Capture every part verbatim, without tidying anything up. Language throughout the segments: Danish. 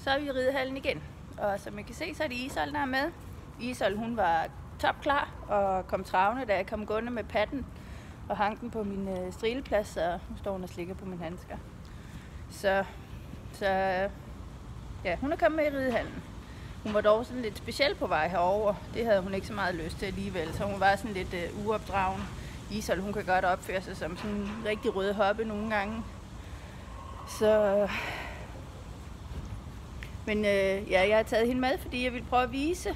så er vi i ridehallen igen. Og som I kan se, så er det Isol, der er med. Isol, hun var topklar og kom travne, da jeg kom gående med patten og hang den på min øh, strileplads, og nu står hun og slikker på mine handsker. Så, så ja, hun er kommet med i ridehallen. Hun var dog sådan lidt speciel på vej herover. Det havde hun ikke så meget lyst til alligevel, så hun var sådan lidt øh, uopdragen. Isol, hun kan godt opføre sig som sådan en rigtig rød hoppe nogle gange. Så... Men øh, ja, jeg har taget hende med, fordi jeg vil prøve at vise.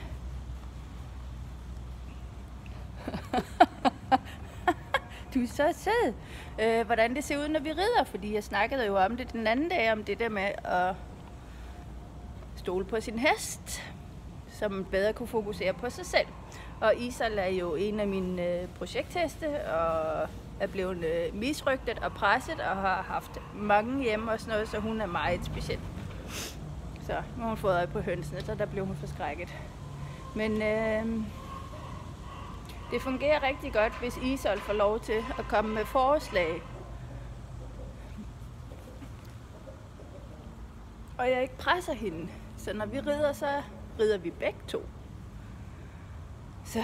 Du er så sød. Øh, hvordan det ser ud, når vi rider, fordi jeg snakkede jo om det den anden dag, om det der med at stole på sin hest, så man bedre kunne fokusere på sig selv. Og Isol er jo en af mine øh, projektheste, og er blevet øh, misrygtet og presset, og har haft mange hjemme og sådan noget, så hun er meget speciel. Så nu har hun fået øje på hønsene, så der blev hun forskrækket. Men øh, det fungerer rigtig godt, hvis Isol får lov til at komme med forslag. Og jeg ikke presser hende. Så når vi rider, så rider vi begge to. Så.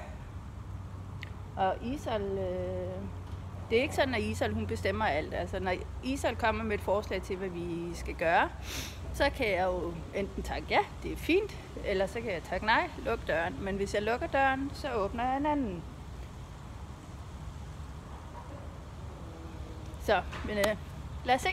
Og Isol, øh, det er ikke sådan, at Isol hun bestemmer alt. Altså når Isol kommer med et forslag til, hvad vi skal gøre, så kan jeg jo enten takke ja, det er fint, eller så kan jeg takke nej, luk døren. Men hvis jeg lukker døren, så åbner jeg en anden. Så, men øh, lad os se.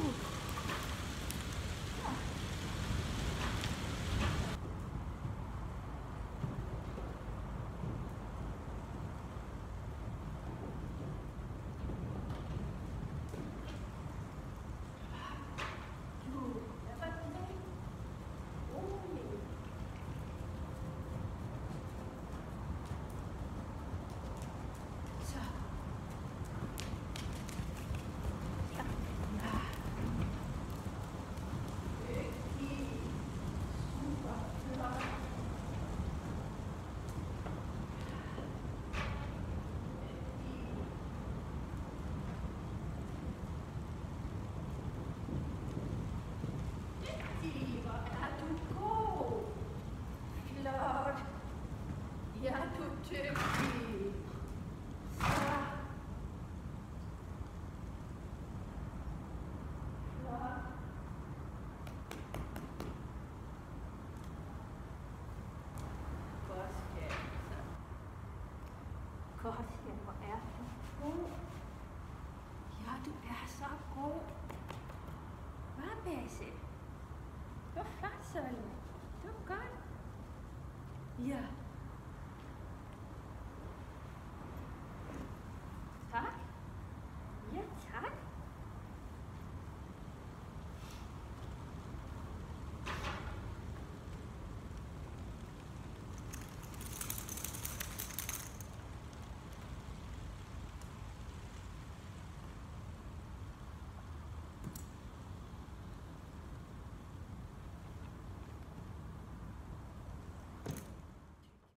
Ja, du er dygtig. Så. Flot. Godt, skat. Godt, ja, hvor er du god. Ja, du er så god. Hvad, Basse? Det var flot, Sølle. Det var godt. Ja.